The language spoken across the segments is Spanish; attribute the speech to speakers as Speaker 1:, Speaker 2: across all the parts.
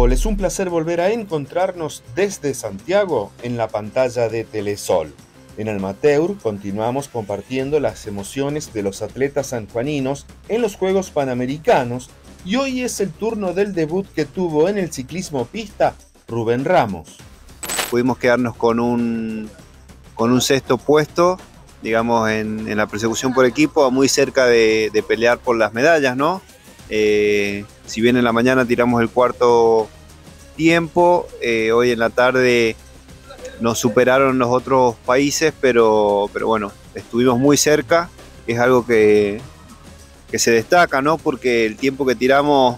Speaker 1: Sol, es un placer volver a encontrarnos desde Santiago en la pantalla de Telesol. En Almateur continuamos compartiendo las emociones de los atletas sanjuaninos en los Juegos Panamericanos y hoy es el turno del debut que tuvo en el ciclismo pista Rubén Ramos.
Speaker 2: Pudimos quedarnos con un sexto puesto, digamos, en la persecución por equipo, muy cerca de pelear por las medallas, ¿no? Si bien en la mañana tiramos el cuarto tiempo, hoy en la tarde nos superaron los otros países, pero bueno, estuvimos muy cerca, es algo que se destaca, ¿no? Porque el tiempo que tiramos,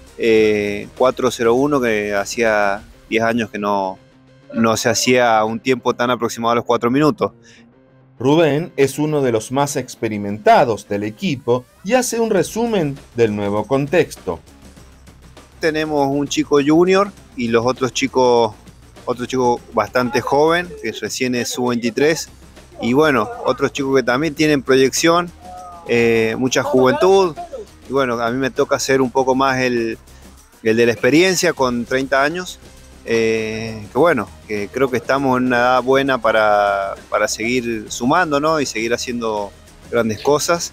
Speaker 2: 4:01, que hacía 10 años que no se hacía un tiempo tan aproximado a los 4 minutos.
Speaker 1: Rubén es uno de los más experimentados del equipo y hace un resumen del nuevo contexto.
Speaker 2: Tenemos un chico junior y los otro chico bastante joven, que recién es sub-23, y bueno, otros chicos que también tienen proyección, mucha juventud, y bueno, a mí me toca ser un poco más el de la experiencia con 30 años, que bueno, que creo que estamos en una edad buena para seguir sumando, ¿no? Y seguir haciendo grandes cosas.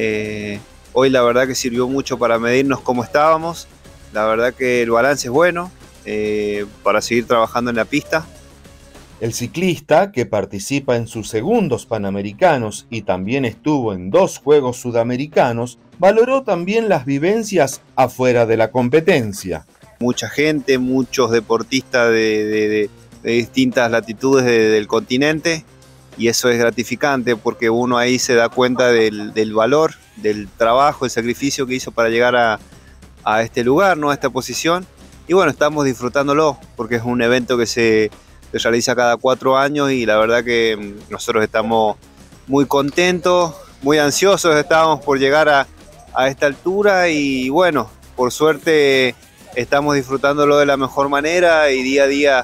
Speaker 2: Hoy la verdad que sirvió mucho para medirnos cómo estábamos, la verdad que el balance es bueno, para seguir trabajando en la pista.
Speaker 1: El ciclista, que participa en sus segundos Panamericanos y también estuvo en 2 Juegos Sudamericanos, valoró también las vivencias afuera de la competencia.
Speaker 2: Mucha gente, muchos deportistas de distintas latitudes del continente, y eso es gratificante porque uno ahí se da cuenta del valor, del trabajo, el sacrificio que hizo para llegar a este lugar, ¿no? A esta posición. Y bueno, estamos disfrutándolo porque es un evento que se realiza cada 4 años y la verdad que nosotros estamos muy contentos, muy ansiosos estábamos por llegar a esta altura y bueno, por suerte estamos disfrutándolo de la mejor manera y día a día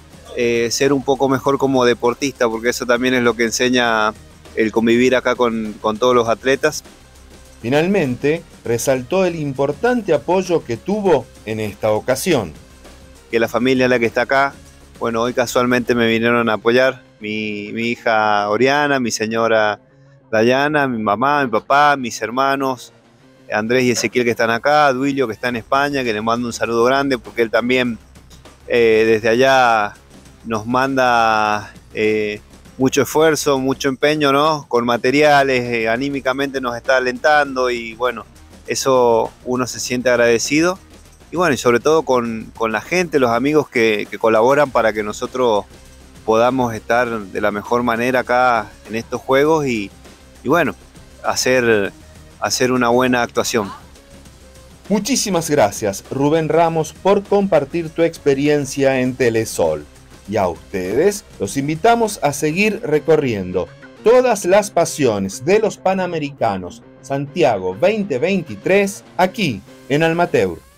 Speaker 2: ser un poco mejor como deportista, porque eso también es lo que enseña el convivir acá con todos los atletas.
Speaker 1: Finalmente, resaltó el importante apoyo que tuvo en esta ocasión.
Speaker 2: Que la familia es la que está acá. Bueno, hoy casualmente me vinieron a apoyar mi hija Oriana, mi señora Dayana, mi mamá, mi papá, mis hermanos, Andrés y Ezequiel que están acá, Duilio que está en España, que le mando un saludo grande porque él también desde allá nos manda mucho esfuerzo, mucho empeño, ¿no? Con materiales, anímicamente nos está alentando y bueno, eso uno se siente agradecido. Y bueno, y sobre todo con la gente, los amigos que colaboran para que nosotros podamos estar de la mejor manera acá en estos juegos y bueno, hacer una buena actuación.
Speaker 1: Muchísimas gracias, Rubén Ramos, por compartir tu experiencia en Telesol. Y a ustedes los invitamos a seguir recorriendo todas las pasiones de los Panamericanos Santiago 2023 aquí en Almateur.